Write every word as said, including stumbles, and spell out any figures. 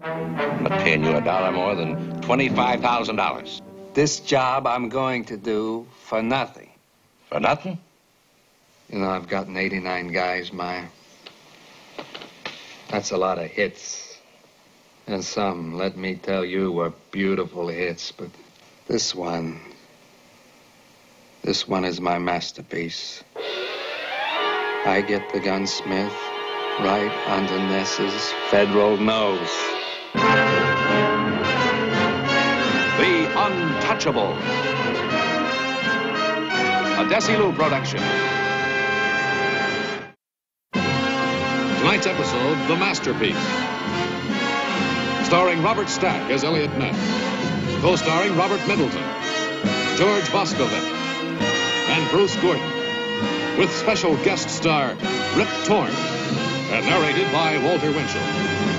I'm not paying you a dollar more than twenty-five thousand dollars. This job I'm going to do for nothing. For nothing? You know, I've gotten eighty-nine guys, Meyer. That's a lot of hits. And some, let me tell you, were beautiful hits. But this one, this one is my masterpiece. I get the gunsmith right under Ness's federal nose. The Untouchables. A desilu production. Tonight's episode, The Masterpiece. Starring Robert Stack as Eliot Ness. Co-starring Robert Middleton, George Voskovec, and Bruce Gordon. With special guest star Rip Torn and narrated by Walter Winchell.